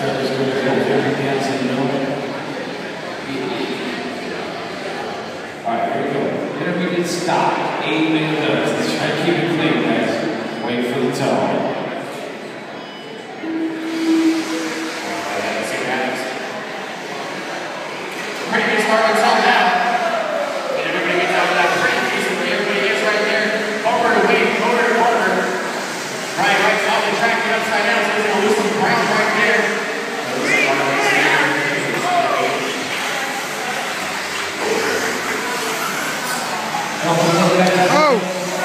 Stop. 8 minutes. Let's try to keep it clean, guys. Wait for the tone. Pretty good start with tone now. And everybody gets out of that pretty decently. Everybody gets right there. Over to weight, over to corner. Right off the track, get upside down, so he's going to lose some ground right there. Oh!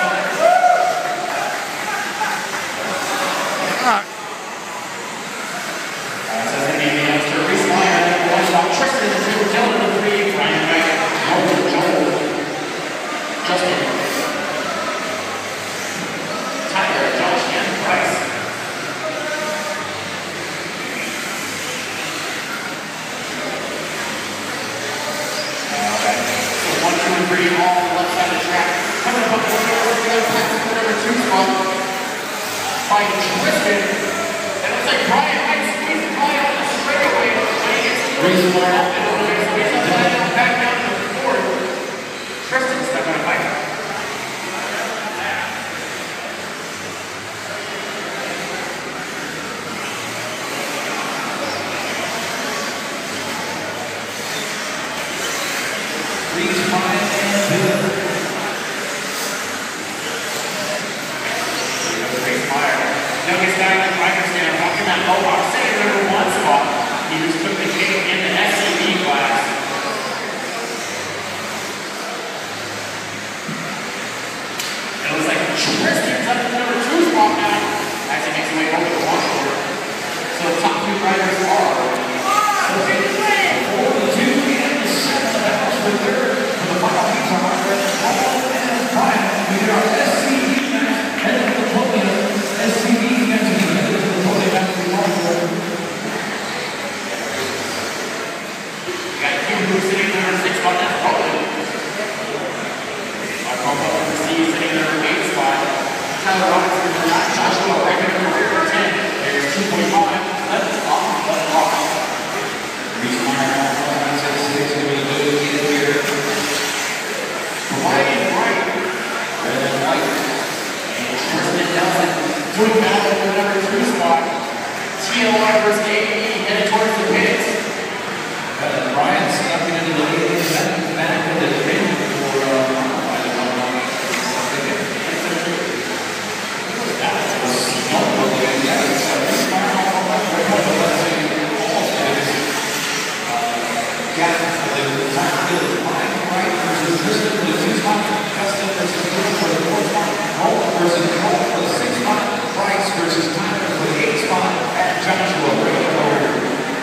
Fighting Tristan, and it's like Brian might squeeze Brian on the straightaway, but he gets Tristan up and over there, so he's upside down, back down to the fourth. Tristan's not going to fight. Reach, Brian, and Bill. Youngest guy in the driver's stand, I'm talking about Mohawk, sitting number 1 spot. He just took the cake in the SCB class. It looks like Tristan's up to number 2 spot now as he makes his way over the launch board. So the top 2 riders are 42 and the 7th house for third for the final heats on our friend Paul and Brian. We get our SCB match headed to the podium. SCB who's sitting number 6 spot, that's Roland. Our combo sitting number 8 spot. Tyler Robinson is not Joshua Record number 10. There's 2.5. Let's rock. Reese Meyer, 6, going to be good again here. Ryan Wright. Red and white. And Tristan Nelson doing battle for number 2 spot. TLR versus AE headed towards the pits. Brian stuck into the lead, back in the pin for versus Tyler for the 8th spot at Joshua Ray.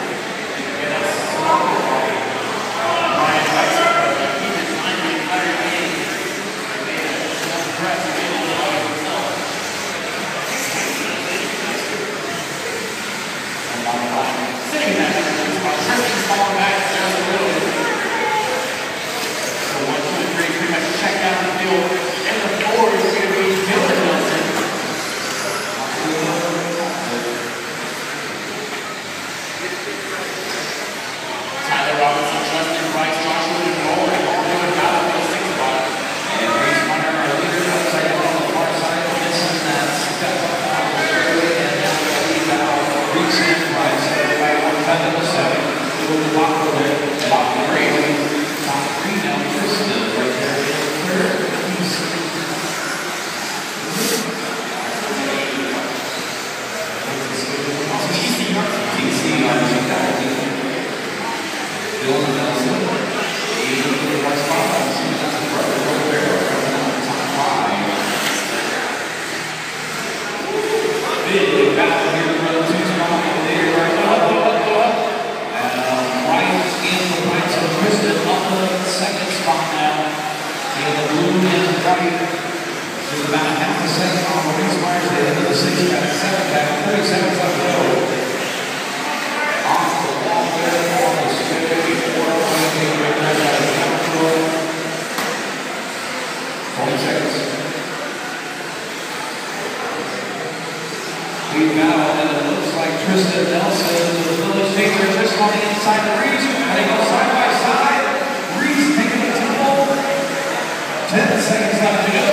Sitting in that number 2 spot, Tristan's falling back just a little bit. So 1, 2, and 3 pretty much check down the field. And the 4 is going to be Dylan Nelson. Tyler Robinson, Justin Price, Joshua DeGaulle, and all doing battle for the 6th spot. And Reese Meyer, our leader, outside on the far side, missing that step up out of the early, and now the lead out. Reese and Price, by 1 to 7. We'll be locked over there. Locked the green. Top 3 now, Tristan, right there in third. Dylan Nelson, 81 spots. That's the brother over there, coming out the top 5. Big battle here for the 2 spot there right now. Right in the right, so Tristan up the 2nd spot now. In the blue and white. There's about a half a second on the Reese Myers. They into the 6th pack, 7th pack, 30 seconds left to go. Off the wall there, almost 54, 20 seconds. We battle, and it looks like Kristen Nelson to the Village takes her twist on the inside of Reese. And they go side by side. Reese taking the temple. 10 seconds left to go.